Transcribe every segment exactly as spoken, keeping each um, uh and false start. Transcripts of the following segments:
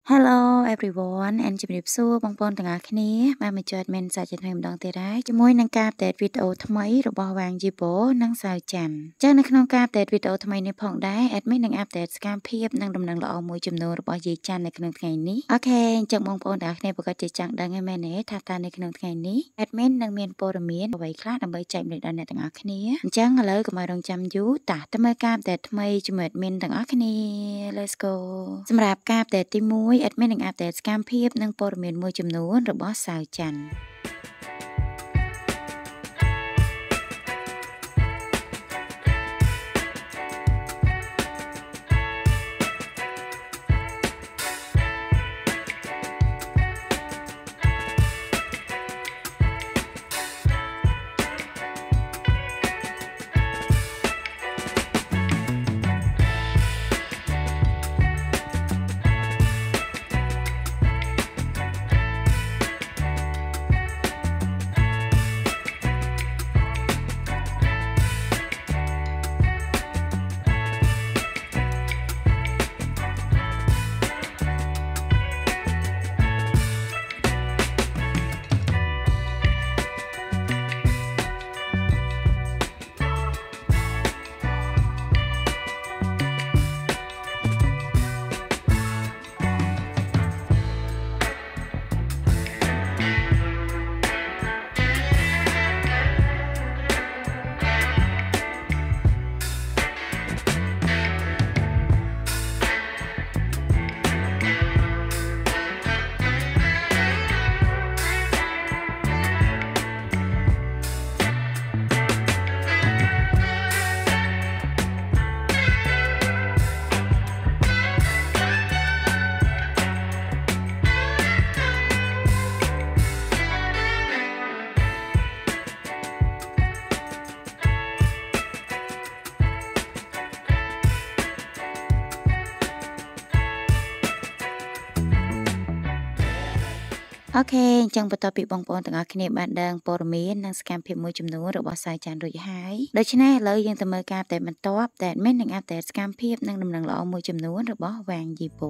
Hello everyone and ជំរាបសួរបងប្អូនទាំងអស់គ្នាបានមកជួបមានសាជាថ្មីម្ដងទៀតហើយជាមួយនឹងការអปเดตវីដេអូថ្មីរបស់ Wang Jibo និងសាវច័ន្ទចា៎នៅក្នុងការអปเดตវីដេអូថ្មីនេះផងដែរ admin នឹង update សកម្មភាពនិងដំណឹងល្អមួយចំនួនរបស់យាយច័ន្ទនៅក្នុងថ្ងៃនេះអូខេអញ្ចឹងបងប្អូនទាំងអស់គ្នាប្រកាសជាចង់ដឹងហើយមែនទេថាតើនៅក្នុងថ្ងៃនេះ admin នឹងមានព័ត៌មានអ្វីខ្លះដើម្បីចែកម្លែកដល់អ្នកទាំងអស់គ្នាអញ្ចឹងឥឡូវកុំឲ្យរងចាំយូរតើទៅមើលការអปเดตថ្មីជាមួយ admin ទាំងអស់គ្នា Let's go សម្រាប់ការអปเดตទីមួយ admin នឹង update សកម្មភាពនិងព័ត៌មានមួយចំនួនរបស់សាវច័ន្ទ អូខេអញ្ចឹងបន្ទាប់ពីបងប្អូនទាំងអស់គ្នាបានដឹងព័ត៌មាននិងសកម្មភាពមួយចំនួនរបស់សាវច័ន្ទរួចហើយដូច្នេះឥឡូវយើងទៅមើលការអปเดตបន្ទាប់ដែលមាននឹងអปเดตសកម្មភាពនិងដំណឹងល្អមួយចំនួនរបស់ Wang Jibo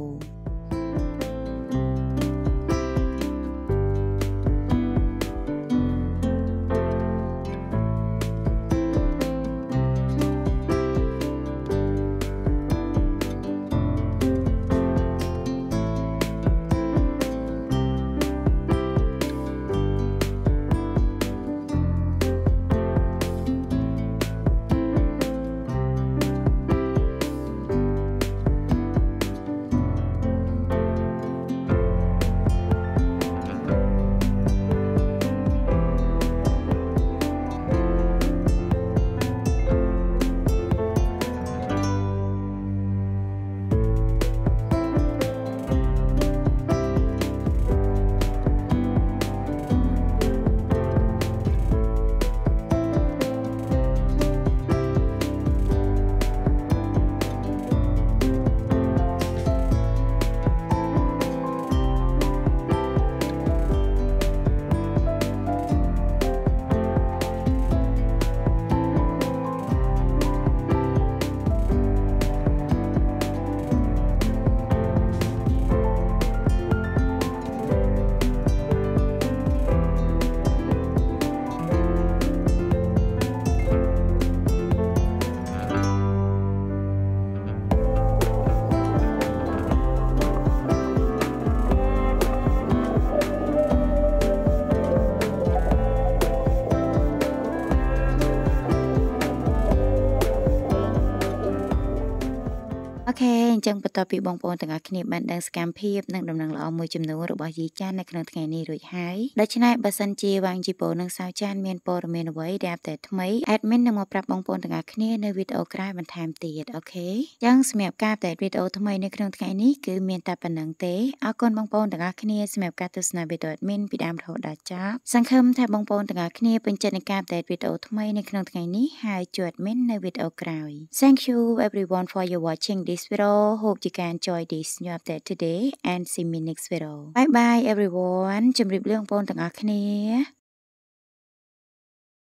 អូខេអញ្ចឹងបន្ទាប់ពីបងប្អូនទាំងអស់គ្នាបានដឹងសកម្មភាពនិងដំណឹងល្អមួយចំនួនរបស់យាយច័ន្ទនៅក្នុងថ្ងៃនេះរួចហើយដូច្នេះបើសិនជា Wang Jibo និងសាវច័ន្ទមានព័ត៌មានអ្វីដែលអปเดตថ្មី admin នឹងមកប្រាប់បងប្អូនទាំងអស់គ្នានៅវីដេអូក្រោយបន្ថែមទៀតអូខេអញ្ចឹងសម្រាប់ការអปเดตវីដេអូថ្មីនៅក្នុងថ្ងៃនេះគឺមានតែប៉ុណ្្នឹងទេអរគុណបងប្អូនទាំងអស់គ្នាសម្រាប់ការទស្សនាវីដេអូ admin ពីដើមរហូតដល់ចប់សង្ឃឹមថាបងប្អូនទាំងអស់គ្នាពេញចិត្តនឹងការអปเดตវីដេអូថ្មីនៅក្នុងថ្ងៃនេះហើយជួប admin នៅវីដេអូក្រោយ Thank you everyone for your watching this video hope you can enjoy this new update today and see me next video bye bye everyone ជម្រាបលាបងប្អូនទាំងអស់គ្នា